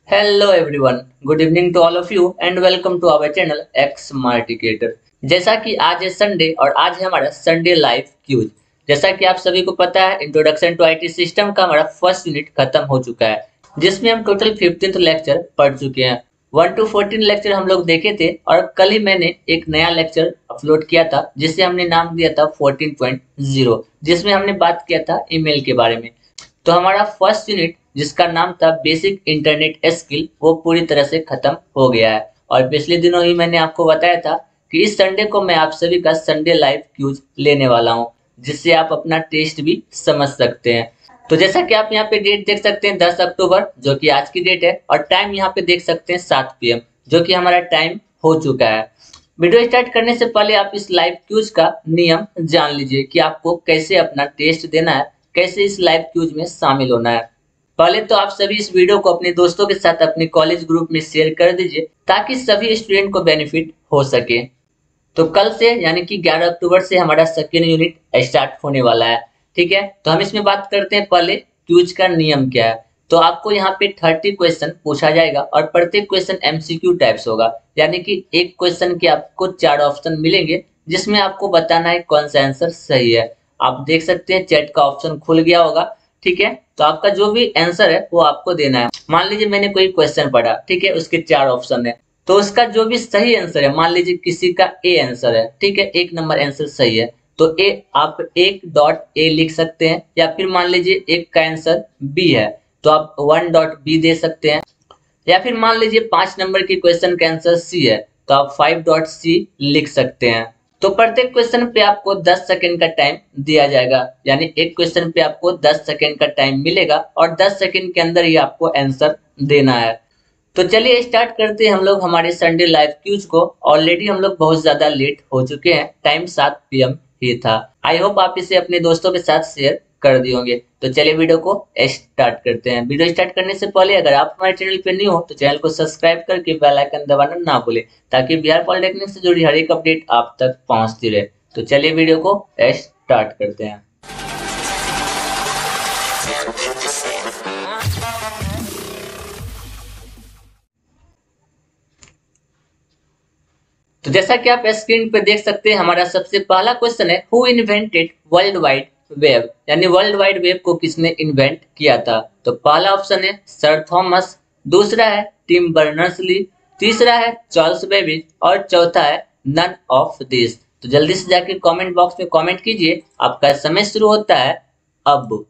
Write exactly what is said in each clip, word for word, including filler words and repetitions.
Hello everyone, good evening to all of you and welcome to our channel X smart educator. जैसा कि आज है Sunday और आज है हमारा संडे लाइव क्यूज। जैसा कि आप सभी को पता है, इंट्रोडक्शन टू आईटी सिस्टम का हमारा फर्स्ट यूनिट खत्म हो चुका है, जिसमें हम टोटल फिफ्टींथ लेक्चर पढ़ चुके हैं। वन टू फोर्टीन लेक्चर हम लोग देखे थे और कल ही मैंने एक नया लेक्चर अपलोड किया था जिसे हमने नाम दिया था फोर्टीन पॉइंट ज़ीरो, जिसमें हमने बात किया था ईमेल के बारे में। तो हमारा फर्स्ट यूनिट जिसका नाम था बेसिक इंटरनेट स्किल, वो पूरी तरह से खत्म हो गया है। और पिछले दिनों ही मैंने आपको बताया था कि इस संडे को मैं आप सभी का संडे लाइव क्यूज लेने वाला हूं, जिससे आप अपना टेस्ट भी समझ सकते हैं। तो जैसा कि आप यहाँ पे डेट देख सकते हैं दस अक्टूबर, जो कि आज की डेट है, और टाइम यहाँ पे देख सकते हैं सात पी एम, जो कि हमारा टाइम हो चुका है। वीडियो स्टार्ट करने से पहले आप इस लाइव क्यूज का नियम जान लीजिए कि आपको कैसे अपना टेस्ट देना है, कैसे इस लाइव क्यूज में शामिल होना है। पहले तो आप सभी इस वीडियो को अपने दोस्तों के साथ अपने कॉलेज ग्रुप में शेयर कर दीजिए ताकि सभी स्टूडेंट को बेनिफिट हो सके। तो कल से यानी कि ग्यारह अक्टूबर से हमारा सेकेंड यूनिट स्टार्ट होने वाला है। ठीक है, तो हम इसमें बात करते हैं पहले क्यूज का नियम क्या है। तो आपको यहाँ पे थर्टी क्वेश्चन पूछा जाएगा और प्रत्येक क्वेश्चन एमसीक्यू टाइप्स होगा, यानी कि एक क्वेश्चन के आपको चार ऑप्शन मिलेंगे जिसमें आपको बताना है कौन सा आंसर सही है। आप देख सकते हैं चैट का ऑप्शन खुल गया होगा। ठीक है, तो आपका जो भी आंसर है वो आपको देना है। मान लीजिए मैंने कोई क्वेश्चन पढ़ा, ठीक है, उसके चार ऑप्शन है, तो उसका जो भी सही आंसर है, मान लीजिए किसी का ए आंसर है, ठीक है, एक नंबर आंसर सही है, तो ए आप एक डॉट ए लिख सकते हैं, या फिर मान लीजिए एक का आंसर बी है तो आप वन डॉट बी दे सकते हैं, या फिर मान लीजिए पांच नंबर की क्वेश्चन का आंसर सी है तो आप फाइव डॉट सी लिख सकते हैं। तो प्रत्येक क्वेश्चन पे आपको दस सेकंड का टाइम दिया जाएगा, यानी एक क्वेश्चन पे आपको दस सेकंड का टाइम मिलेगा और दस सेकंड के अंदर ही आपको आंसर देना है। तो चलिए स्टार्ट करते हैं हम लोग हमारे संडे लाइव क्यूज को। ऑलरेडी हम लोग बहुत ज्यादा लेट हो चुके हैं, टाइम सात पी एम ही था। आई होप आप इसे अपने दोस्तों के साथ शेयर कर दिए होंगे। तो चलिए वीडियो को स्टार्ट करते हैं। वीडियो स्टार्ट करने से पहले अगर आप हमारे चैनल पे न्यू हो तो चैनल को सब्सक्राइब करके बेल आइकन दबाना ना भूलें, ताकि बिहार पॉलिटेक्निक से जुड़ी हर एक अपडेट आप तक पहुंचती रहे। तो चलिए वीडियो को स्टार्ट करते हैं। तो जैसा कि आप स्क्रीन पे देख सकते हैं, हमारा सबसे पहला क्वेश्चन है, who invented world wide web, यानी वर्ल्ड वाइड वेब को किसने इन्वेंट किया था। तो पहला ऑप्शन है सर थॉमस, दूसरा है टिम बर्नर्स-ली, तीसरा है चार्ल्स बेबेज और चौथा है नन ऑफ दिस। तो जल्दी से जाके कमेंट बॉक्स में कमेंट कीजिए, आपका समय शुरू होता है अब।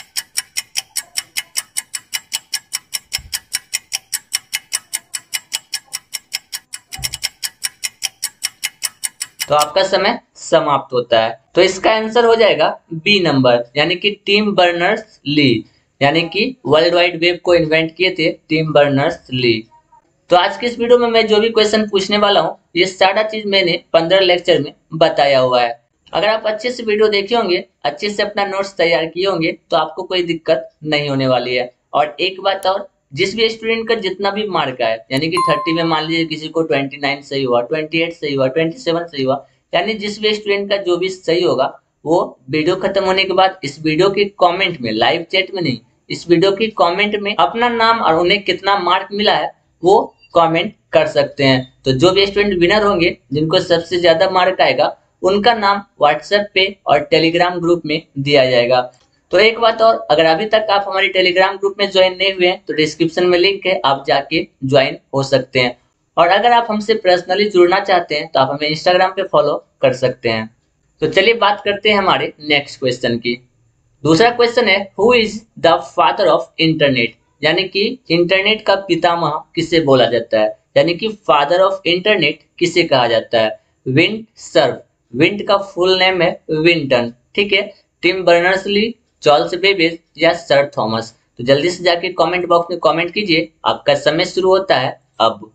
तो आपका समय समाप्त होता है। तो इसका आंसर हो जाएगा बी नंबर, यानी कि टिम बर्नर्स-ली, यानी कि वर्ल्ड वाइड वेब को इन्वेंट किए थे टिम बर्नर्स-ली। तो आज की इस वीडियो में मैं जो भी क्वेश्चन पूछने वाला हूँ, ये सारा चीज मैंने पंद्रह लेक्चर में बताया हुआ है। अगर आप अच्छे से वीडियो देखे होंगे, अच्छे से अपना नोट्स तैयार किए होंगे, तो आपको कोई दिक्कत नहीं होने वाली है। और एक बात और, जिस भी स्टूडेंट का जितना भी मार्क आए, यानी कि थर्टी में मान लीजिए किसी को ट्वेंटी नाइन सही हुआ, ट्वेंटी एट सही हुआ, ट्वेंटी सेवन सही हुआ, यानी जिस भी स्टूडेंट का जो भी सही होगा, वो वीडियो खत्म होने के बाद इस वीडियो के कमेंट में, लाइव चैट में नहीं, इस वीडियो की कमेंट में अपना नाम और उन्हें कितना मार्क मिला है वो कमेंट कर सकते हैं। तो जो भी स्टूडेंट विनर होंगे, जिनको सबसे ज्यादा मार्क आएगा, उनका नाम व्हाट्सएप पे और टेलीग्राम ग्रुप में दिया जाएगा। तो एक बात और, अगर अभी तक आप हमारे टेलीग्राम ग्रुप में ज्वाइन नहीं हुए हैं तो डिस्क्रिप्शन में लिंक है, आप जाके ज्वाइन हो सकते हैं। और अगर आप हमसे पर्सनली जुड़ना चाहते हैं तो आप हमें इंस्टाग्राम पे फॉलो कर सकते हैं। तो चलिए बात करते हैं हमारे नेक्स्ट क्वेश्चन की। दूसरा क्वेश्चन है, who is the father of internet, यानी कि इंटरनेट का पितामह किसे बोला जाता है, यानी कि फादर ऑफ इंटरनेट किसे कहा जाता है। विंड सर्फ, विंड का फुल नेम है विंटन, ठीक है, टिम बर्नर्स-ली, चार्ल्स बेबेज या सर थॉमस। तो जल्दी से जाके कमेंट बॉक्स में कमेंट कीजिए, आपका समय शुरू होता है अब।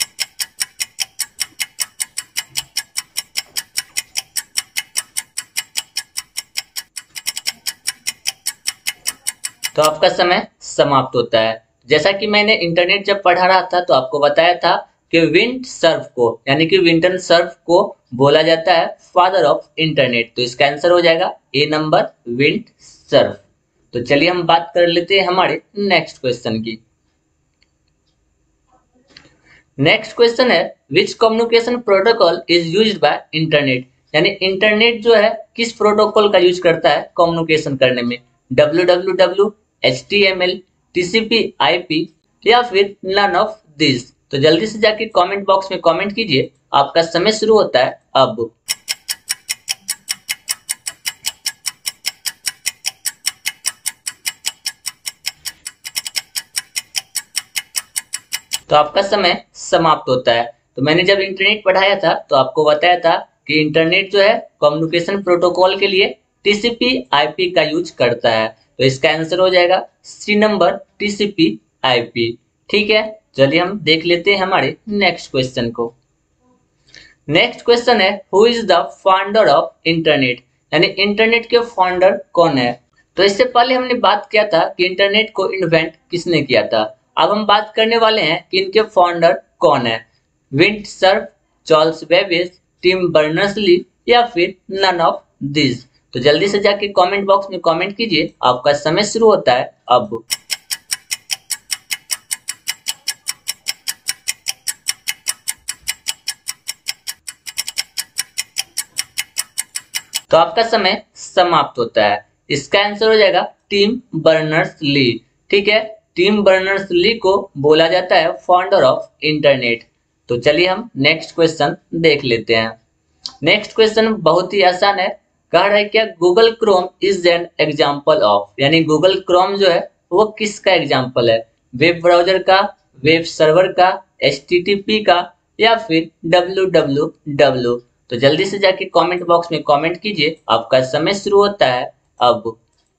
तो आपका समय समाप्त होता है। जैसा कि मैंने इंटरनेट जब पढ़ा रहा था तो आपको बताया था कि विंड सर्फ को, यानी कि विंटन सर्फ को बोला जाता है फादर ऑफ इंटरनेट। तो इसका आंसर हो जाएगा ए नंबर, विंड सर्फ। तो चलिए हम बात कर लेते हैं हमारे नेक्स्ट क्वेश्चन की। नेक्स्ट क्वेश्चन है which communication protocol is used by internet, यानी इंटरनेट जो है किस प्रोटोकॉल का यूज करता है कम्युनिकेशन करने में, W W W, H T M L, T C P I P या फिर नन ऑफ दिस। तो जल्दी से जाके कमेंट बॉक्स में कमेंट कीजिए, आपका समय शुरू होता है अब। तो आपका समय समाप्त होता है। तो मैंने जब इंटरनेट पढ़ाया था तो आपको बताया था कि इंटरनेट जो है कम्युनिकेशन प्रोटोकॉल के लिए T C P I P का यूज करता है। तो इसका आंसर हो जाएगा C number, T C P I P. ठीक है, चलिए हम देख लेते हैं हमारे नेक्स्ट क्वेश्चन को। नेक्स्ट क्वेश्चन है who is the founder of internet, यानी इंटरनेट के फाउंडर कौन है। तो इससे पहले हमने बात किया था कि इंटरनेट को इन्वेंट किसने किया था। अब हम बात करने वाले हैं कि इनके फाउंडर कौन है, Vint Cerf, Charles Babbage, Tim Berners Lee या फिर नन ऑफ दिस। तो जल्दी से जाके कमेंट बॉक्स में कमेंट कीजिए, आपका समय शुरू होता है अब। तो आपका समय समाप्त होता है। इसका आंसर हो जाएगा टिम बर्नर्स-ली। ठीक है, टिम बर्नर्स-ली को बोला जाता है फाउंडर ऑफ इंटरनेट। तो चलिए हम नेक्स्ट क्वेश्चन देख लेते हैं। नेक्स्ट क्वेश्चन बहुत ही आसान है, कह रहा है क्या Google Chrome is an example of, यानी गूगल क्रोम जो है वो किसका एग्जाम्पल है, वेब ब्राउजर का, वेब सर्वर का, एच टी टी पी का या फिर डब्ल्यू डब्ल्यू डब्ल्यू। तो जल्दी से जाके कमेंट बॉक्स में कमेंट कीजिए, आपका समय शुरू होता है अब।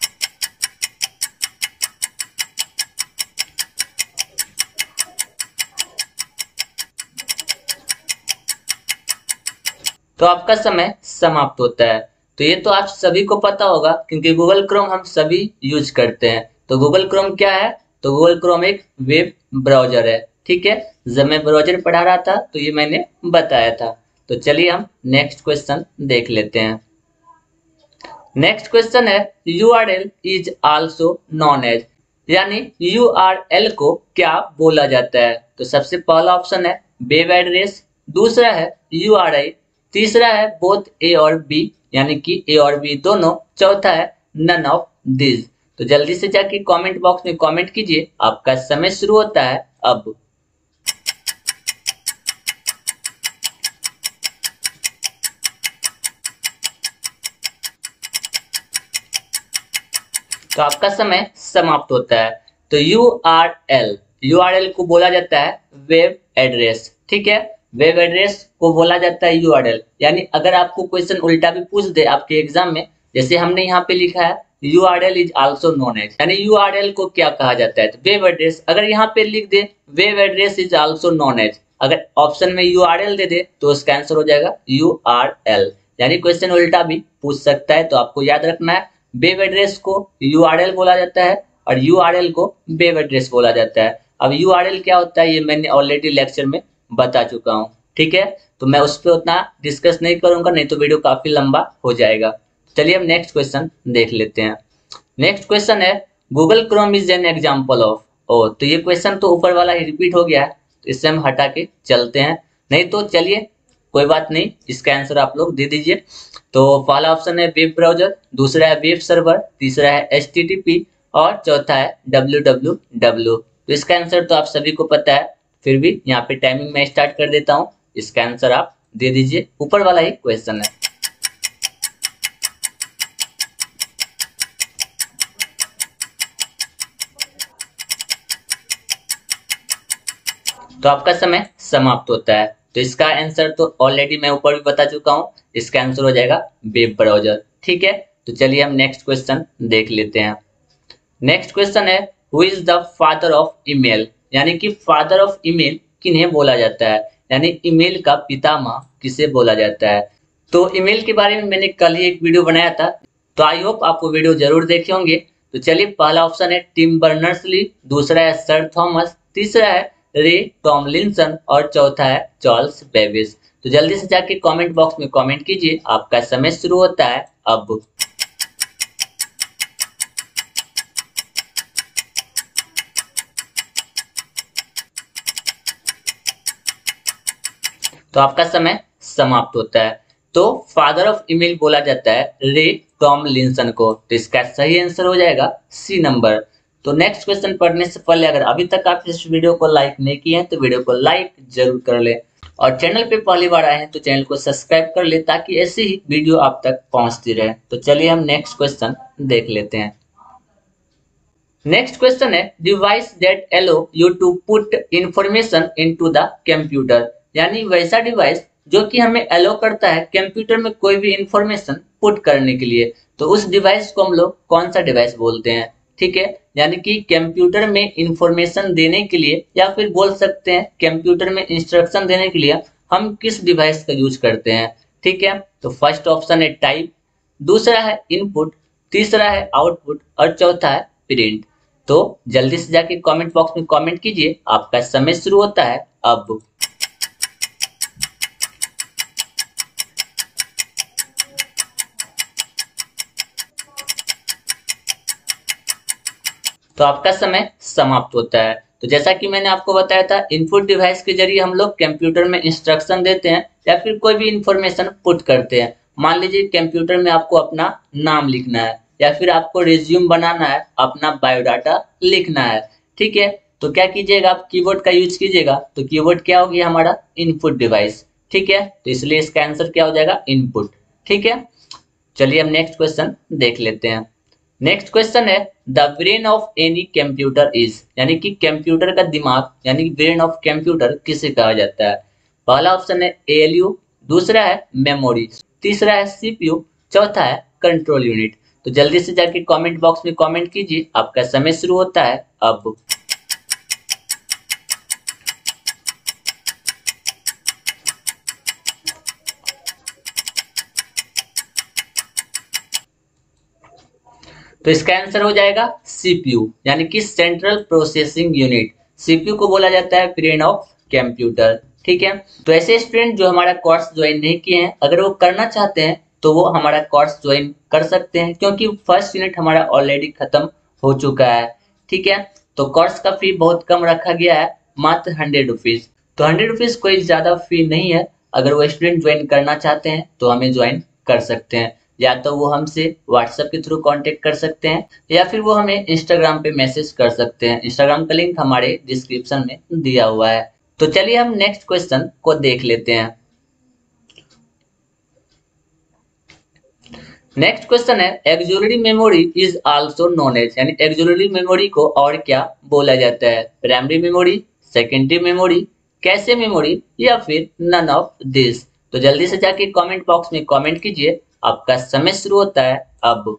तो आपका समय समाप्त होता है। तो ये तो आप सभी को पता होगा क्योंकि गूगल क्रोम हम सभी यूज करते हैं। तो गूगल क्रोम क्या है, तो गूगल क्रोम एक वेब ब्राउजर है। ठीक है, जब मैं ब्राउजर पढ़ा रहा था तो ये मैंने बताया था। तो चलिए हम नेक्स्ट क्वेश्चन देख लेते हैं। नेक्स्ट क्वेश्चन है U R L is also known as, यानी यू आर एल को क्या बोला जाता है। तो सबसे पहला ऑप्शन है वेब एड्रेस, दूसरा है यू आर आई, तीसरा है बोथ ए और बी, यानी कि ए और बी दोनों, चौथा है नन ऑफ दिस। तो जल्दी से जाके कमेंट बॉक्स में कमेंट कीजिए, आपका समय शुरू होता है अब। तो आपका समय समाप्त होता है। तो U R L, U R L को बोला जाता है वेब एड्रेस। ठीक है, वेब एड्रेस को बोला जाता है यू आर एल, यानी अगर आपको क्वेश्चन उल्टा भी पूछ दे आपके एग्जाम में, जैसे हमने यहाँ पे लिखा है U R L is also known as, यानी यू आर एल को क्या कहा जाता है, तो वेब एड्रेस। अगर यहाँ पे लिख दे web address is also known as, अगर ऑप्शन में यू आर एल दे दे तो उसका आंसर हो जाएगा यू आर एल, यानी क्वेश्चन उल्टा भी पूछ सकता है। तो आपको याद रखना है वेब एड्रेस को यू आर एल बोला जाता है और यू आर एल को वेब एड्रेस बोला जाता है। अब यू आर एल क्या होता है ये मैंने ऑलरेडी लेक्चर में बता चुका हूँ। ठीक है, तो मैं उस पर उतना डिस्कस नहीं करूंगा, नहीं तो वीडियो काफी लंबा हो जाएगा। चलिए हम नेक्स्ट क्वेश्चन देख लेते हैं। नेक्स्ट क्वेश्चन है Google Chrome is an example of. ओ, तो ये क्वेश्चन तो ऊपर वाला ही रिपीट हो गया है, तो इससे हम हटा के चलते हैं। नहीं तो चलिए कोई बात नहीं, इसका आंसर आप लोग दे दीजिए। तो पहला ऑप्शन है वेब ब्राउजर, दूसरा है वेब सर्वर, तीसरा है एच टी टी पी और चौथा है डब्ल्यू डब्ल्यू डब्ल्यू। तो इसका आंसर तो आप सभी को पता है, फिर भी यहाँ पे टाइमिंग में स्टार्ट कर देता हूँ, इसका आंसर आप दे दीजिए, ऊपर वाला ही क्वेश्चन है। तो आपका समय समाप्त होता है। तो इसका आंसर तो ऑलरेडी मैं ऊपर भी बता चुका हूँ, इसका आंसर हो जाएगा वेब ब्राउजर। ठीक है, तो चलिए हम नेक्स्ट क्वेश्चन देख लेते हैं। नेक्स्ट क्वेश्चन है who is the father of email, यानी कि फादर ऑफ ईमेल किन्हें बोला जाता है, यानी ईमेल का पितामह किसे बोला जाता है। तो ईमेल के बारे में मैंने कल ही एक वीडियो बनाया था, तो आई होप आपको वीडियो जरूर देखे होंगे। तो चलिए पहला ऑप्शन है टिम बर्नर्स-ली, दूसरा है सर थॉमस, तीसरा है रे टॉमलिंसन और चौथा है चार्ल्स बेबेज। तो जल्दी से जाके कमेंट बॉक्स में कमेंट कीजिए, आपका समय शुरू होता है अब। तो आपका समय समाप्त होता है। तो फादर ऑफ ईमेल बोला जाता है रे टॉमलिंसन को, तो इसका सही आंसर हो जाएगा सी नंबर। तो नेक्स्ट क्वेश्चन पढ़ने से पहले अगर अभी तक आप इस वीडियो को लाइक नहीं किए हैं तो वीडियो को लाइक जरूर कर ले, और चैनल पे पहली बार आए हैं तो चैनल को सब्सक्राइब कर ले ताकि ऐसी ही वीडियो आप तक पहुंचती रहे। तो चलिए हम नेक्स्ट क्वेश्चन देख लेते हैं। नेक्स्ट क्वेश्चन है device that allow you to put information into the computer, यानी वैसा डिवाइस जो कि हमें एलो करता है कंप्यूटर में कोई भी इंफॉर्मेशन पुट करने के लिए, तो उस डिवाइस को हम लोग कौन सा डिवाइस बोलते हैं। ठीक है, यानी कि कंप्यूटर में इंफॉर्मेशन देने के लिए या फिर बोल सकते हैं कंप्यूटर में इंस्ट्रक्शन देने के लिए हम किस डिवाइस का यूज करते हैं। ठीक है, तो फर्स्ट ऑप्शन है टाइप, दूसरा है इनपुट, तीसरा है आउटपुट और चौथा है प्रिंट। तो जल्दी से जाके कमेंट बॉक्स में कमेंट कीजिए, आपका समय शुरू होता है अब। तो आपका समय समाप्त होता है। तो जैसा कि मैंने आपको बताया था, इनपुट डिवाइस के जरिए हम लोग कंप्यूटर में इंस्ट्रक्शन देते हैं या फिर कोई भी इंफॉर्मेशन पुट करते हैं। मान लीजिए कंप्यूटर में आपको अपना नाम लिखना है या फिर आपको रिज्यूम बनाना है, अपना बायोडाटा लिखना है। ठीक है, तो क्या कीजिएगा, आप कीबोर्ड का यूज कीजिएगा। तो कीबोर्ड क्या होगी, हमारा इनपुट डिवाइस। ठीक है, तो इसलिए इसका आंसर क्या हो जाएगा, इनपुट। ठीक है, चलिए हम नेक्स्ट क्वेश्चन देख लेते हैं। नेक्स्ट क्वेश्चन है the brain of any computer is, यानी कि कंप्यूटर का दिमाग यानी कि ब्रेन ऑफ कंप्यूटर किसे कहा जाता है। पहला ऑप्शन है एएलयू, दूसरा है मेमोरी, तीसरा है सीपीयू, चौथा है कंट्रोल यूनिट। तो जल्दी से जाके कमेंट बॉक्स में कमेंट कीजिए, आपका समय शुरू होता है अब। तो इसका आंसर हो जाएगा सीपीयू, यानी कि सेंट्रल प्रोसेसिंग यूनिट। सीपीयू को बोला जाता है ब्रेन ऑफ कंप्यूटर। ठीक है, तो ऐसे स्टूडेंट जो हमारा कोर्स ज्वाइन नहीं किए हैं, अगर वो करना चाहते हैं तो वो हमारा कोर्स ज्वाइन कर सकते हैं, क्योंकि फर्स्ट यूनिट हमारा ऑलरेडी खत्म हो चुका है। ठीक है, तो कोर्स का फी बहुत कम रखा गया है, मात्र हंड्रेड रुपीज। तो हंड्रेड रुपीज कोई ज्यादा फी नहीं है। अगर वो स्टूडेंट ज्वाइन करना चाहते हैं तो हमें ज्वाइन कर सकते हैं, या तो वो हमसे व्हाट्सएप के थ्रू कांटेक्ट कर सकते हैं या फिर वो हमें इंस्टाग्राम पे मैसेज कर सकते हैं। इंस्टाग्राम का लिंक हमारे डिस्क्रिप्शन में दिया हुआ है। तो चलिए हम नेक्स्ट क्वेश्चन को देख लेते हैं। नेक्स्ट क्वेश्चन है auxiliary memory is also known as, यानी एक्सिलरी मेमोरी को और क्या बोला जाता है। Primary memory, secondary memory, cache memory या फिर नन ऑफ दिस। तो जल्दी से जाके कमेंट बॉक्स में कमेंट कीजिए, आपका समय शुरू होता है अब।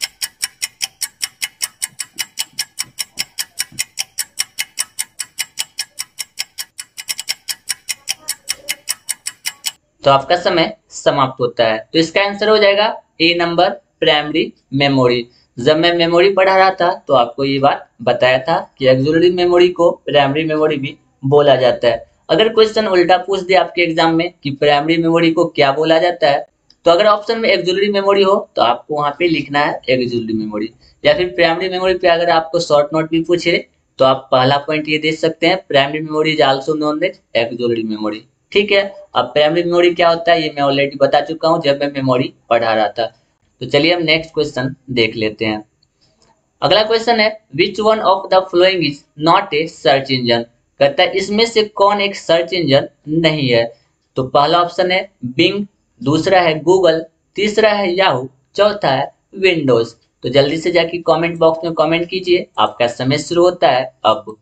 तो आपका समय समाप्त होता है। तो इसका आंसर हो जाएगा ए नंबर, प्राइमरी मेमोरी। जब मैं मेमोरी पढ़ा रहा था तो आपको ये बात बताया था कि एक्सिलरी मेमोरी को प्राइमरी मेमोरी भी बोला जाता है। अगर क्वेश्चन उल्टा पूछ दे आपके एग्जाम में कि प्राइमरी मेमोरी को क्या बोला जाता है, तो अगर ऑप्शन में एक्सिलरी मेमोरी हो तो आपको वहां पे लिखना है एक्सिलरी मेमोरी, या फिर प्राइमरी मेमोरी पे अगर आपको शॉर्ट नोट भी पूछे तो आप पहला पॉइंट ये दे सकते हैं, primary memory is also known as auxiliary memory. ठीक है, अब प्राइमरी मेमोरी क्या होता है ये मैं ऑलरेडी बता चुका हूँ जब मैं मेमोरी पढ़ा रहा था। तो चलिए हम नेक्स्ट क्वेश्चन देख लेते हैं। अगला क्वेश्चन है which one of the following is not a search engine, कहता है इसमें से कौन एक सर्च इंजन नहीं है। तो पहला ऑप्शन है बिंग, दूसरा है गूगल, तीसरा है याहू, चौथा है विंडोज। तो जल्दी से जाके कमेंट बॉक्स में कमेंट कीजिए, आपका समय शुरू होता है अब।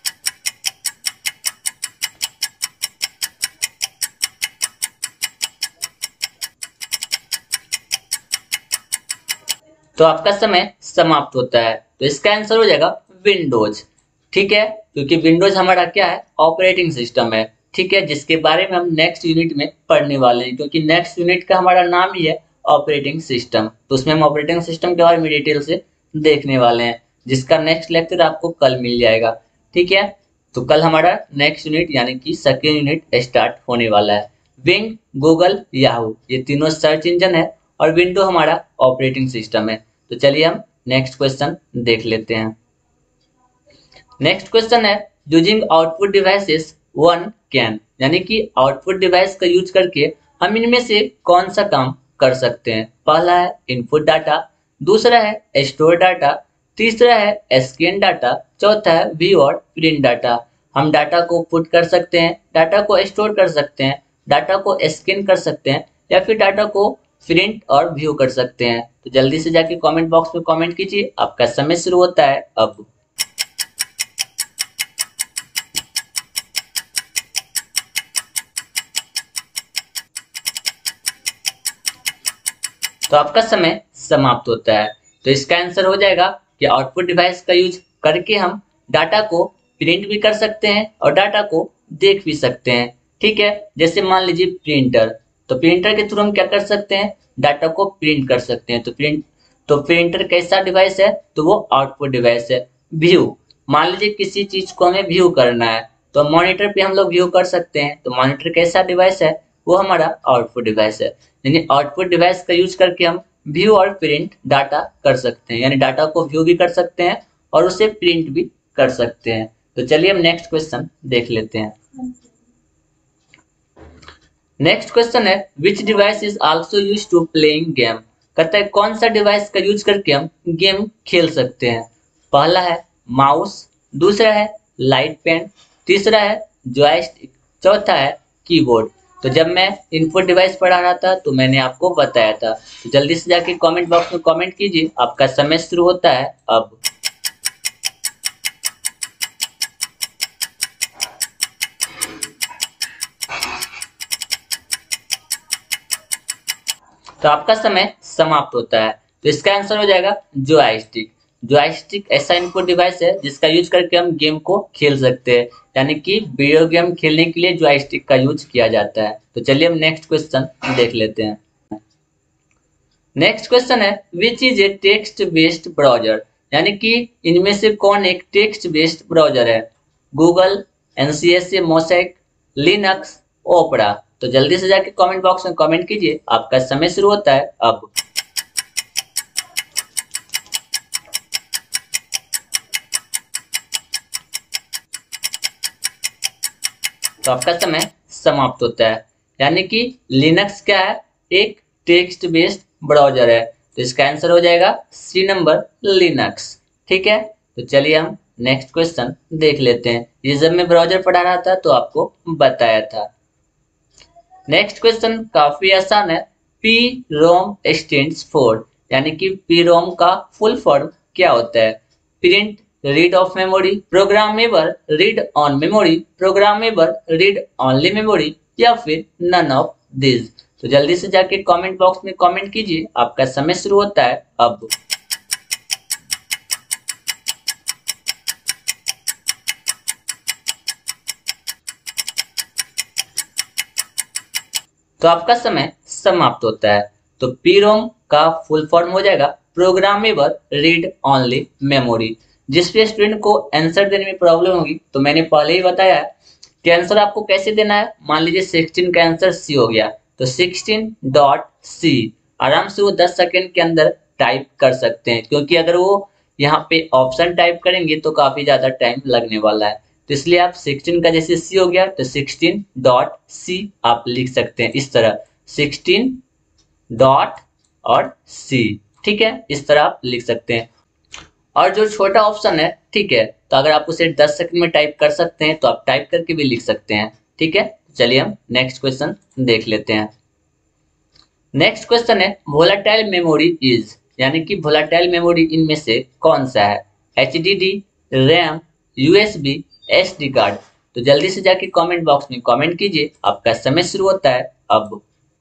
तो आपका समय समाप्त होता है। तो इसका आंसर हो जाएगा विंडोज। ठीक है, क्योंकि विंडोज हमारा क्या है, ऑपरेटिंग सिस्टम है। ठीक है, जिसके बारे में हम नेक्स्ट यूनिट में पढ़ने वाले हैं, क्योंकि नेक्स्ट यूनिट का हमारा नाम ही है ऑपरेटिंग सिस्टम। तो उसमें हम ऑपरेटिंग सिस्टम के बारे में डिटेल से देखने वाले हैं, जिसका नेक्स्ट लेक्चर आपको कल मिल जाएगा। ठीक है, तो कल हमारा नेक्स्ट यूनिट यानी कि सेकेंड यूनिट स्टार्ट होने वाला है। बिंग, गूगल, याहू ये तीनों सर्च इंजन है और विंडो हमारा ऑपरेटिंग सिस्टम है। तो चलिए हम नेक्स्ट क्वेश्चन देख लेते हैं। नेक्स्ट क्वेश्चन है using output devices one can, यानी कि आउटपुट डिवाइस का यूज करके हम इनमें से कौन सा काम कर सकते हैं। पहला है इनपुट डाटा, दूसरा है स्टोर डाटा, तीसरा है स्कैन डाटा, चौथा है व्यू और प्रिंट डाटा। हम डाटा को पुट कर सकते हैं, डाटा को स्टोर कर सकते हैं, डाटा को स्कैन कर सकते हैं या फिर डाटा को प्रिंट और व्यू कर सकते हैं। तो जल्दी से जाके कमेंट बॉक्स में कमेंट कीजिए, आपका समय शुरू होता है अब। तो आपका समय समाप्त होता है। तो इसका आंसर हो जाएगा कि आउटपुट डिवाइस का यूज करके हम डाटा को प्रिंट भी कर सकते हैं और डाटा को देख भी सकते हैं। ठीक है, जैसे मान लीजिए प्रिंटर, तो प्रिंटर के थ्रू हम क्या कर सकते हैं, डाटा को प्रिंट कर सकते हैं। तो प्रिंट तो प्रिंटर कैसा डिवाइस है, तो वो आउटपुट डिवाइस है। व्यू, मान लीजिए किसी चीज को हमें व्यू करना है तो मॉनिटर पे हम लोग व्यू कर सकते हैं। तो मॉनिटर कैसा डिवाइस है, वो हमारा आउटपुट डिवाइस है। यानी आउटपुट डिवाइस का यूज करके हम व्यू और प्रिंट डाटा कर सकते हैं, यानी डाटा को व्यू भी कर सकते हैं और उसे प्रिंट भी कर सकते हैं। तो चलिए हम नेक्स्ट क्वेश्चन देख लेते हैं। नेक्स्ट क्वेश्चन है which device is also used to playing game. कहता है कौन सा डिवाइस का यूज करके हम गेम खेल सकते हैं। पहला है माउस, दूसरा है लाइट पेन, तीसरा है जॉयस्टिक, चौथा है कीबोर्ड। तो जब मैं इनपुट डिवाइस पढ़ा रहा था तो मैंने आपको बताया था। तो जल्दी से जाके कमेंट बॉक्स में कमेंट कीजिए, आपका समय शुरू होता है अब। तो आपका समय समाप्त होता है। तो इसका आंसर हो जाएगा जॉयस्टिक। जॉयस्टिक ऐसा इनपुट डिवाइस है जिसका यूज करके हम गेम को खेल सकते हैं, यानी कि वीडियो गेम खेलने के लिए जॉयस्टिक का यूज किया जाता है। तो चलिए हम नेक्स्ट क्वेश्चन देख लेते हैं। नेक्स्ट क्वेश्चन है which is a text based browser, यानी कि इनमें से कौन एक टेक्स्ट बेस्ड ब्राउजर है। Google, NCSA, Mosaic, Linux, Opera. तो जल्दी से जाके कमेंट बॉक्स में कमेंट कीजिए, आपका समय शुरू होता है अब। तो आपका समय समाप्त होता है, यानी कि लिनक्स क्या है, एक टेक्स्ट बेस्ड ब्राउजर है। तो इसका आंसर हो जाएगा सी नंबर, लिनक्स। ठीक है, तो चलिए हम नेक्स्ट क्वेश्चन देख लेते हैं। ये जब मैं ब्राउजर पढ़ा रहा था तो आपको बताया था। नेक्स्ट क्वेश्चन काफी आसान है। पी रोम स्टैंड्स फॉर, यानी कि पी रोम का फुल फॉर्म क्या होता है। Print read of memory, programmable read on memory, programmable read only memory या फिर नन ऑफ दिस। तो जल्दी से जाके कमेंट बॉक्स में कमेंट कीजिए, आपका समय शुरू होता है अब। तो आपका समय समाप्त होता है। तो पी रोम का फुल फॉर्म हो जाएगा प्रोग्रामेबल रीड ऑनली मेमोरी। जिस भी स्टूडेंट को आंसर देने में प्रॉब्लम होगी तो मैंने पहले ही बताया है कि आंसर आपको कैसे देना है। मान लीजिए सिक्सटीन का आंसर सी हो गया तो सिक्सटीन डॉट सी आराम से वो दस सेकंड के अंदर टाइप कर सकते हैं, क्योंकि अगर वो यहाँ पे ऑप्शन टाइप करेंगे तो काफी ज्यादा टाइम लगने वाला है। तो इसलिए आप सिक्सटीन का जैसे सी हो गया तो सिक्सटीन डॉट सी आप लिख सकते हैं इस तरह, सिक्सटीन डॉट और सी। ठीक है, इस तरह आप लिख सकते हैं। और जो छोटा ऑप्शन है, ठीक है, तो अगर आप उसे दस सेकंड में टाइप कर सकते हैं तो आप टाइप करके भी लिख सकते हैं। ठीक है, चलिए हम नेक्स्ट क्वेश्चन देख लेते हैं। नेक्स्ट क्वेश्चन है वोलेटाइल मेमोरी इज, यानी कि वोलेटाइल मेमोरी इनमें से कौन सा है। H D D, RAM, USB, SD card. तो जल्दी से जाके कमेंट बॉक्स में कमेंट कीजिए, आपका समय शुरू होता है अब।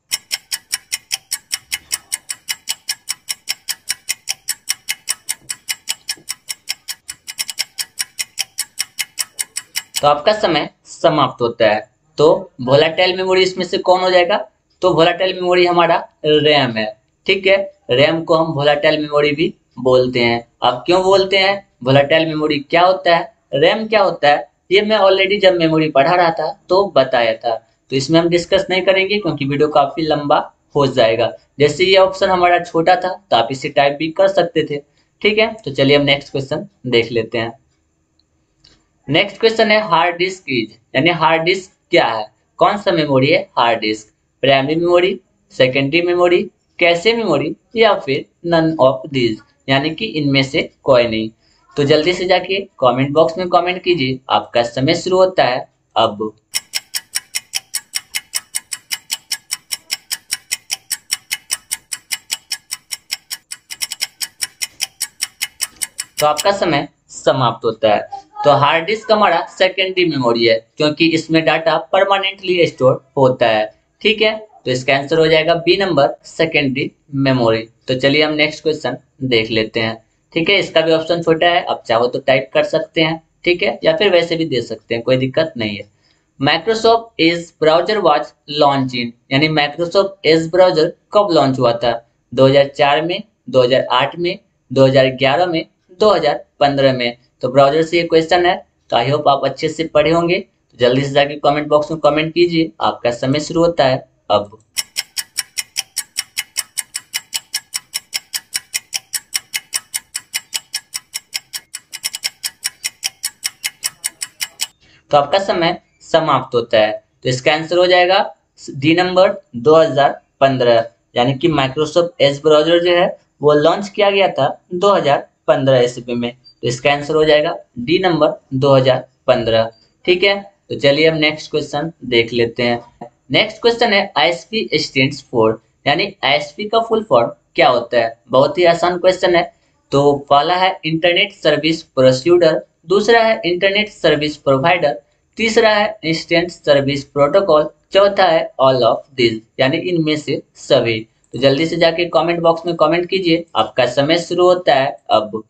तो आपका समय समाप्त होता है। तो वोलेटाइल मेमोरी इसमें से कौन हो जाएगा, तो वोलेटाइल मेमोरी हमारा रैम है। ठीक है, रैम को हम वोलेटाइल मेमोरी भी बोलते हैं। अब क्यों बोलते हैं, वोलेटाइल मेमोरी क्या होता है, रैम क्या होता है, ये मैं ऑलरेडी जब मेमोरी पढ़ा रहा था तो बताया था। तो इसमें हम डिस्कस नहीं करेंगे क्योंकि वीडियो काफी लंबा हो जाएगा। जैसे ये ऑप्शन हमारा छोटा था तो आप इसे टाइप भी कर सकते थे। ठीक है, तो चलिए हम नेक्स्ट क्वेश्चन देख लेते हैं। नेक्स्ट क्वेश्चन है हार्ड डिस्क इज, यानी हार्ड डिस्क क्या है, कौन सा मेमोरी है hard disk, primary memory, secondary memory, cache memory या फिर नन ऑफ दीज, यानी कि इनमें से कोई नहीं। तो जल्दी से जाके कमेंट बॉक्स में कमेंट कीजिए, आपका समय शुरू होता है अब। तो आपका समय समाप्त होता है। तो हार्ड डिस्क हमारा सेकेंडरी मेमोरी है, क्योंकि इसमें डाटा परमानेंटली स्टोर होता है। ठीक है, तो इसका आंसर हो जाएगा बी नंबर, सेकेंडरी मेमोरी। तो चलिए हम नेक्स्ट क्वेश्चन देख लेते हैं। ठीक है, इसका भी ऑप्शन छोटा है, आप चाहो तो टाइप कर सकते हैं, ठीक है, या फिर वैसे भी दे सकते हैं, कोई दिक्कत नहीं है। Microsoft Edge browser was launch in, यानी माइक्रोसॉफ्ट एज ब्राउजर कब लॉन्च हुआ था? दो हज़ार चार में, दो हज़ार आठ में, दो हज़ार ग्यारह में, दो हज़ार पंद्रह में। तो ब्राउजर से ये क्वेश्चन है, तो आई होप आप अच्छे से पढ़े होंगे। तो जल्दी से जाके कमेंट बॉक्स में कमेंट कीजिए, आपका समय शुरू होता है अब। तो आपका समय समाप्त होता है। तो इसका आंसर हो जाएगा डी नंबर, दो हज़ार पंद्रह, यानी कि माइक्रोसॉफ्ट एज ब्राउजर जो है वो लॉन्च किया गया था दो हज़ार पंद्रह ईस्वी में। तो इसका आंसर हो जाएगा डी नंबर, दो हज़ार पंद्रह। ठीक है, तो चलिए हम नेक्स्ट क्वेश्चन देख लेते हैं। नेक्स्ट क्वेश्चन है आईएसपी स्टैंड्स फॉर, यानी आईएसपी का फुल फॉर्म क्या होता है? बहुत ही आसान क्वेश्चन है। तो पहला है इंटरनेट सर्विस प्रोसीडर, दूसरा है इंटरनेट सर्विस प्रोवाइडर, तीसरा है इंस्टेंट सर्विस प्रोटोकॉल, चौथा है ऑल ऑफ दिस, यानी इनमें से सभी। तो जल्दी से जाके कमेंट बॉक्स में कमेंट कीजिए, आपका समय शुरू होता है अब।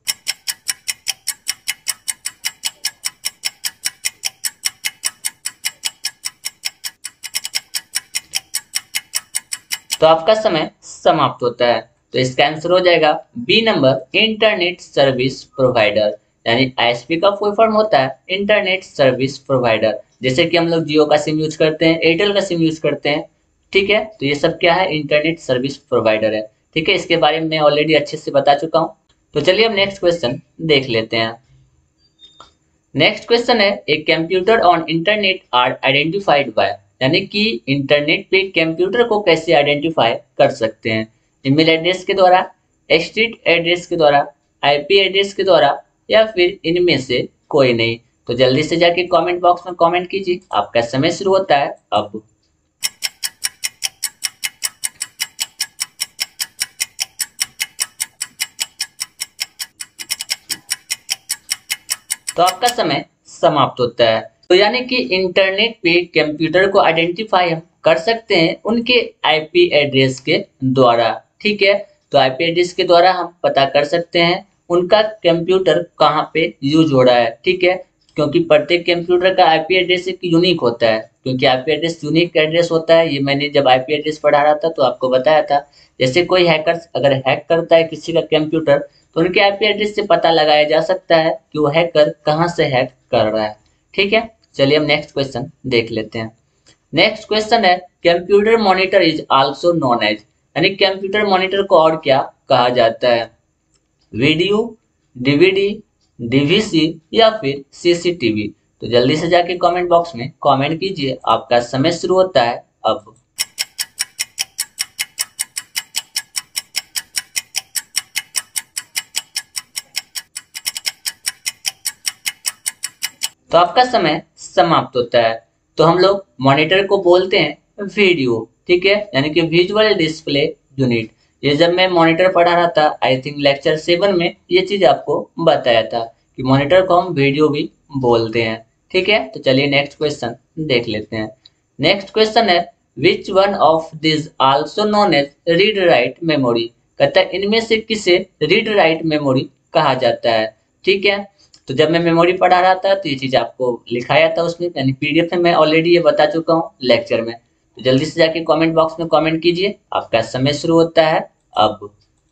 तो आपका समय समाप्त होता है। तो इसका आंसर हो जाएगा B number, internet service provider, यानी आईएसपी का फुल फॉर्म होता है इंटरनेट सर्विस प्रोवाइडर। जैसे कि हम लोग जियो का सिम यूज करते हैं, एयरटेल का सिम यूज करते हैं, ठीक है, तो ये सब क्या है? इंटरनेट सर्विस प्रोवाइडर है। ठीक है, इसके बारे में मैं ऑलरेडी अच्छे से बता चुका हूँ। तो चलिए हम नेक्स्ट क्वेश्चन देख लेते हैं। नेक्स्ट क्वेश्चन है a computer on internet are identified by, यानी कि इंटरनेट पे कंप्यूटर को कैसे आइडेंटिफाई कर सकते हैं? ईमेल एड्रेस के द्वारा, स्ट्रीट एड्रेस के द्वारा, आईपी एड्रेस के द्वारा, या फिर इनमें से कोई नहीं। तो जल्दी से जाके कमेंट बॉक्स में कमेंट कीजिए, आपका समय शुरू होता है अब। तो आपका समय समाप्त होता है। तो यानी कि इंटरनेट पे कंप्यूटर को आइडेंटिफाई हम कर सकते हैं उनके आईपी एड्रेस के द्वारा। ठीक है, तो आईपी एड्रेस के द्वारा हम पता कर सकते हैं उनका कंप्यूटर कहाँ पे यूज हो रहा है। ठीक है, क्योंकि प्रत्येक कंप्यूटर का आईपी एड्रेस एक यूनिक होता है, क्योंकि आईपी एड्रेस यूनिक एड्रेस होता है। ये मैंने जब आईपी एड्रेस पढ़ा रहा था तो आपको बताया था। जैसे कोई हैकर अगर हैक करता है किसी का कंप्यूटर, तो उनके आईपी एड्रेस से पता लगाया जा सकता है कि वो हैकर कहाँ से हैक कर रहा है। ठीक है, चलिए हम नेक्स्ट क्वेश्चन देख लेते हैं। नेक्स्ट क्वेश्चन है computer monitor is also known as, यानी कंप्यूटर मॉनिटर को और क्या कहा जाता है? वीडियो, डीवीडी, डीवीसी या फिर सीसीटीवी। तो जल्दी से जाके कमेंट बॉक्स में कमेंट कीजिए, आपका समय शुरू होता है अब। तो आपका समय समाप्त होता है। तो हम लोग मॉनिटर को बोलते हैं वीडियो। ठीक है, यानी कि विजुअल डिस्प्ले यूनिट। ये जब मैं मॉनिटर पढ़ा रहा था, आई थिंक लेक्चर सेवन में ये चीज आपको बताया था कि मॉनिटर को हम वीडियो भी बोलते हैं। ठीक है, तो चलिए नेक्स्ट क्वेश्चन देख लेते हैं। नेक्स्ट क्वेश्चन है which one of this also known as read write memory, कहता है इनमें से किसे रीड राइट मेमोरी कहा जाता है? ठीक है, तो जब मैं मेमोरी पढ़ा रहा था तो ये चीज आपको लिखाया था उसमें, यानी पीडीएफ में मैं ऑलरेडी ये बता चुका हूँ लेक्चर में। तो जल्दी से जाके कमेंट बॉक्स में कमेंट कीजिए, आपका समय शुरू होता है अब।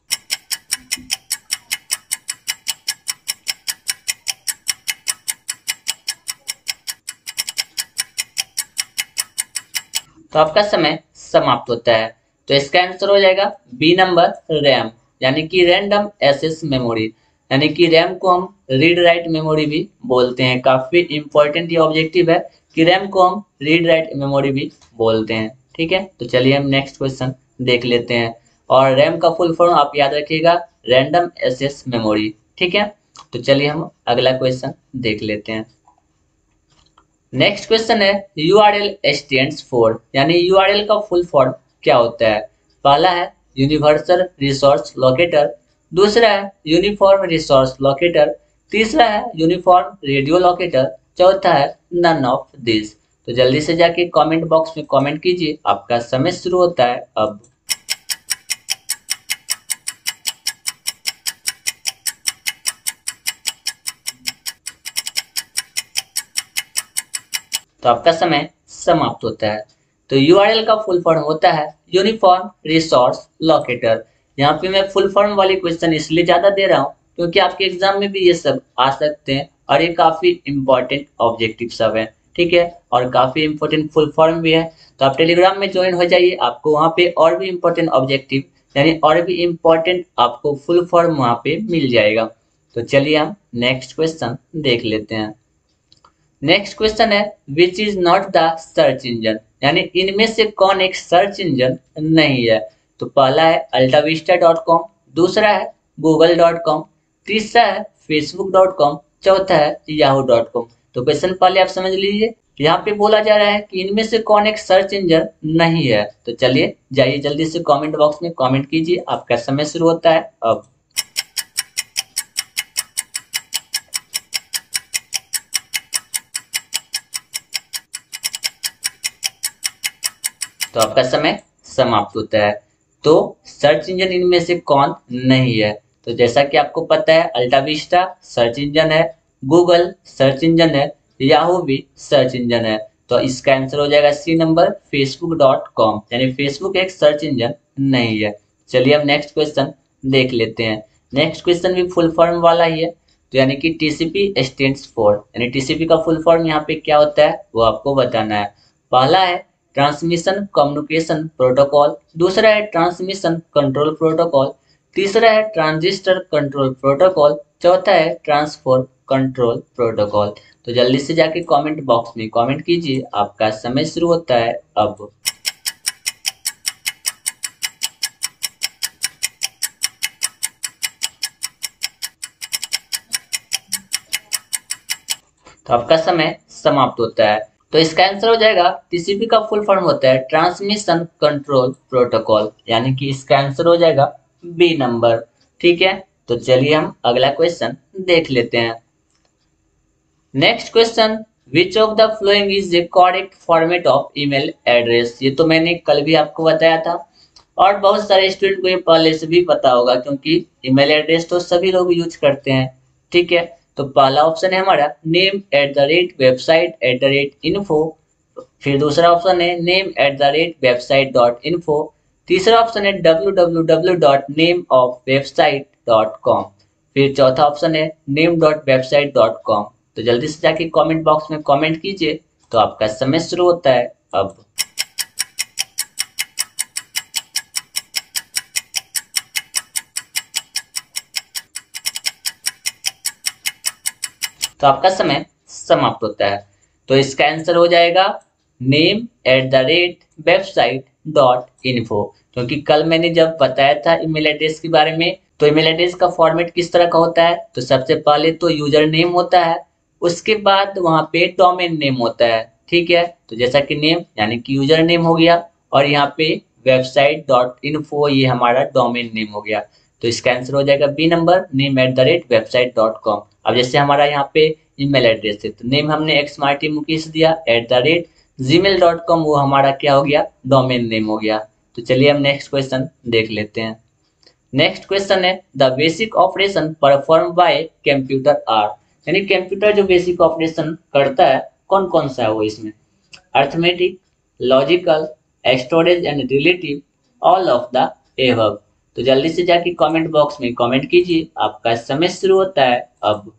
तो आपका समय समाप्त होता है। तो इसका आंसर हो जाएगा बी नंबर, रैम, यानी कि रैंडम एक्सेस मेमोरी, यानी कि रैम को हम रीड राइट मेमोरी भी बोलते हैं। काफी इंपॉर्टेंट ये ऑब्जेक्टिव है, कि रैम को हम रीड राइट मेमोरी भी बोलते हैं। ठीक है, तो चलिए हम नेक्स्ट क्वेश्चन देख लेते हैं। और रैम का फुल फॉर्म आप याद रखिएगा, रैंडम एक्सेस मेमोरी। ठीक है, तो चलिए हम अगला क्वेश्चन देख लेते हैं। नेक्स्ट क्वेश्चन है यूआरएल स्टैंड्स फॉर, यानी यूआरएल का फुल फॉर्म क्या होता है। पहला है यूनिवर्सल रिसोर्स लोकेटर, दूसरा है यूनिफॉर्म रिसोर्स लोकेटर, तीसरा है यूनिफॉर्म रेडियो लोकेटर, चौथा है नन ऑफ दिस। तो जल्दी से जाके कमेंट बॉक्स में कमेंट कीजिए, आपका समय शुरू होता है अब। तो आपका समय समाप्त होता है। तो यूआरएल का फुल फॉर्म होता है यूनिफॉर्म रिसोर्स लोकेटर। यहाँ पे मैं फुल फॉर्म वाली क्वेश्चन इसलिए ज्यादा दे रहा हूँ क्योंकि आपके एग्जाम में भी ये सब आ सकते हैं और ये काफी इंपॉर्टेंट ऑब्जेक्टिव सब है। ठीक है, और काफी इंपॉर्टेंट फुल फॉर्म भी है। तो आप टेलीग्राम में ज्वाइन हो जाइए, आपको वहाँ पे और भी इंपॉर्टेंट ऑब्जेक्टिव यानी और भी इंपॉर्टेंट आपको फुल फॉर्म वहाँ पे मिल जाएगा। तो चलिए हम नेक्स्ट क्वेश्चन देख लेते हैं। नेक्स्ट क्वेश्चन है which is not the search engine, यानी इनमें से कौन एक सर्च इंजन नहीं है। तो पहला है अल्टाविस्टा डॉट कॉम, दूसरा है गूगल डॉट कॉम, तीसरा है फेसबुक डॉट कॉम, चौथा है याहू डॉट कॉम। तो क्वेश्चन पहले आप समझ लीजिए, यहाँ पे बोला जा रहा है कि इनमें से कौन एक सर्च इंजन नहीं है। तो चलिए जाइए जल्दी से कमेंट बॉक्स में कमेंट कीजिए, आपका समय शुरू होता है अब। तो आपका समय समाप्त होता है। तो सर्च इंजन इनमें से कौन नहीं है। तो जैसा कि आपको पता है अल्टाविस्टा सर्च इंजन है, गूगल सर्च इंजन है, याहू भी सर्च इंजन है। तो इसका आंसर हो जाएगा C number Facebook dot com, यानी फेसबुक एक सर्च इंजन नहीं है। चलिए अब नेक्स्ट क्वेश्चन देख लेते हैं। नेक्स्ट क्वेश्चन भी फुल फॉर्म वाला ही है। तो यानी कि टीसीपी स्टैंड्स फॉर, यानी टीसीपी का फुल फॉर्म यहाँ पे क्या होता है वो आपको बताना है। पहला है ट्रांसमिशन कम्युनिकेशन प्रोटोकॉल, दूसरा है ट्रांसमिशन कंट्रोल प्रोटोकॉल, तीसरा है ट्रांजिस्टर कंट्रोल प्रोटोकॉल, चौथा है ट्रांसफर कंट्रोल प्रोटोकॉल। तो जल्दी से जाके कमेंट बॉक्स में कमेंट कीजिए, आपका समय शुरू होता है अब। तो आपका समय समाप्त होता है। तो इसका आंसर हो जाएगा टीसीपी का फुल फॉर्म होता है ट्रांसमिशन कंट्रोल प्रोटोकॉल, यानी कि इसका आंसर हो जाएगा बी नंबर। ठीक है, तो चलिए हम अगला क्वेश्चन देख लेते हैं। Next question which of the following is the correct format of email address. ये तो मैंने कल भी आपको बताया था और बहुत सारे स्टूडेंट को ये पहले से भी पता होगा क्योंकि ईमेल एड्रेस तो सभी लोग यूज करते हैं। ठीक है, तो पहला ऑप्शन है हमारा name at the rate website at the rate info, फिर दूसरा ऑप्शन है name at the rate website dot info, तीसरा ऑप्शन है W W W dot name of website dot com, फिर चौथा ऑप्शन है name dot website dot com. तो जल्दी से जाके कमेंट बॉक्स में कमेंट कीजिए, तो आपका समय शुरू होता है अब। तो आपका समय समाप्त होता है। तो इसका आंसर हो जाएगा name at the rate website dot info, क्योंकि कल मैंने जब बताया था ईमेल एड्रेस के बारे में तो ईमेल एड्रेस का फॉर्मेट किस तरह का होता है। तो सबसे पहले तो यूजर नेम होता है, उसके बाद वहां पे डोमेन नेम होता है। ठीक है, तो जैसा कि नेम यानी कि यूजर नेम हो गया और यहाँ पे वेबसाइट डॉट इन्फो ये हमारा डोमेन नेम हो गया। तो इसका आंसर हो जाएगा B number name at the rate website dot com. अब जैसे हमारा यहाँ पे ईमेल एड्रेस है तो नेम हमने एक्समार्टी मुकेश दिया, at the rate Gmail dot com वो हमारा क्या हो गया डोमेन नेम हो गया। तो चलिए हम नेक्स्ट क्वेश्चन देख लेते हैं। नेक्स्ट क्वेश्चन है the basic operation perform by computer are, यानी कंप्यूटर जो बेसिक ऑपरेशन करता है कौन कौन सा है वो इसमें। Arithmetic, logical, storage and relative, all of the above. तो जल्दी से जाके कमेंट बॉक्स में कमेंट कीजिए, आपका समय शुरू होता है अब।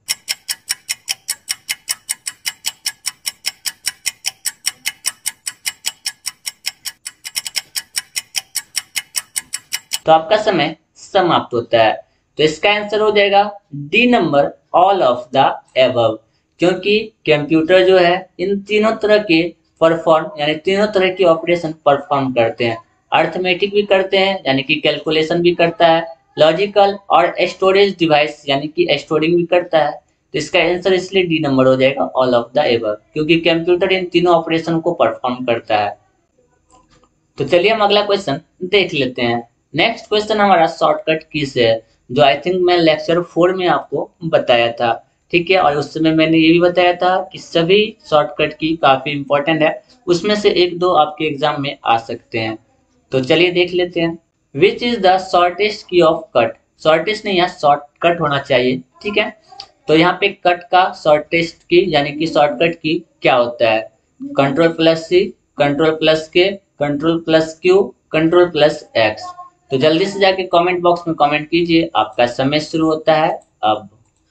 तो आपका समय समाप्त होता है। तो इसका आंसर हो जाएगा D number all of the above, क्योंकि कंप्यूटर जो है इन तीनों तरह के परफॉर्म यानी तीनों तरह के ऑपरेशन परफॉर्म करते हैं। अर्थमेटिक भी करते हैं यानी कि कैलकुलेशन भी करता है, लॉजिकल और स्टोरेज डिवाइस यानी कि स्टोरिंग भी करता है। तो इसका आंसर इसलिए डी नंबर हो जाएगा, ऑल ऑफ द एबव, क्योंकि कंप्यूटर इन तीनों ऑपरेशन को परफॉर्म करता है। तो चलिए हम अगला क्वेश्चन देख लेते हैं। नेक्स्ट क्वेश्चन हमारा शॉर्टकट की से है, जो आई थिंक मैं लेक्चर फोर में आपको बताया था, ठीक है। और उस समय मैंने ये भी बताया था कि सभी शॉर्टकट की काफी इंपॉर्टेंट है, उसमें से एक दो आपके एग्जाम में आ सकते हैं। तो चलिए देख लेते हैं। Which is the shortest key of cut, shortest नहीं, यहाँ शॉर्टकट होना चाहिए, ठीक है। तो यहाँ पे कट का शॉर्टेस्ट की यानी कि शॉर्टकट की क्या होता है? Control plus C, control plus K, control plus Q, control plus X. तो जल्दी से जाके कमेंट बॉक्स में कमेंट कीजिए, आपका समय शुरू होता है अब।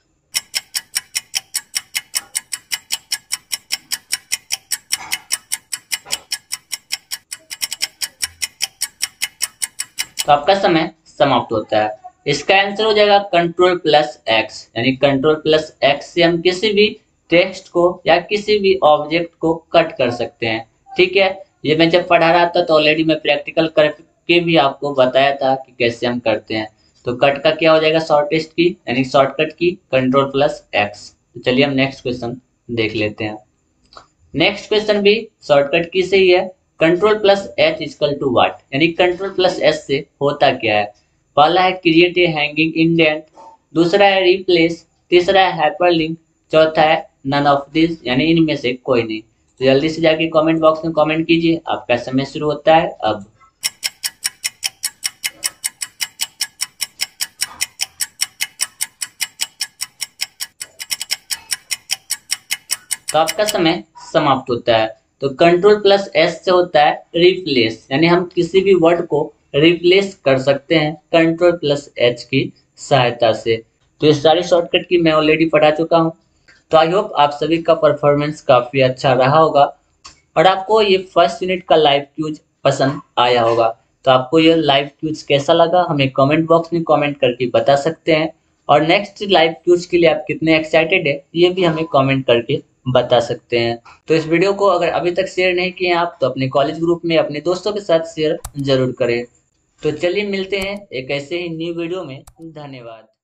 तो आपका समय समाप्त होता है। इसका आंसर हो जाएगा कंट्रोल प्लस एक्स, यानी कंट्रोल प्लस एक्स से हम किसी भी टेक्स्ट को या किसी भी ऑब्जेक्ट को कट कर सकते हैं, ठीक है। ये मैं जब पढ़ा रहा था तो ऑलरेडी मैं प्रैक्टिकल करके भी आपको बताया था कि कैसे हम करते हैं। तो कट का क्या हो जाएगा? शॉर्टेस्ट की यानी शॉर्टकट की कंट्रोल प्लस एक्स। तो चलिए हम नेक्स्ट क्वेश्चन देख लेते हैं। नेक्स्ट क्वेश्चन भी शॉर्टकट की से ही है। Control plus H is equal to what, यानी कंट्रोल प्लस एच से होता क्या है? पहला है क्रिएट ए हैंगिंग इंडेंट, दूसरा है रिप्लेस, तीसरा है हाइपरलिंक, चौथा है नन ऑफ दिस, यानी इनमें से कोई नहीं। तो जल्दी से जाके कमेंट बॉक्स में कमेंट कीजिए, आपका समय शुरू होता है अब। तो आपका समय समाप्त होता है। तो कंट्रोल प्लस एस से होता है रिप्लेस, यानी हम किसी भी वर्ड को रिप्लेस कर सकते हैं कंट्रोल प्लस एच की सहायता से। तो ये सारी शॉर्टकट की मैं ऑलरेडी पढ़ा चुका हूँ। तो आई होप आप सभी का परफॉर्मेंस काफी अच्छा रहा होगा और आपको ये फर्स्ट यूनिट का लाइव क्यूज पसंद आया होगा। तो आपको ये लाइव क्यूज कैसा लगा हमें कमेंट बॉक्स में कमेंट करके बता सकते हैं, और नेक्स्ट लाइव क्यूज के लिए आप कितने एक्साइटेड है ये भी हमें कमेंट करके बता सकते हैं। तो इस वीडियो को अगर अभी तक शेयर नहीं किए आप तो अपने कॉलेज ग्रुप में अपने दोस्तों के साथ शेयर जरूर करें। तो चलिए मिलते हैं एक ऐसे ही न्यू वीडियो में। धन्यवाद।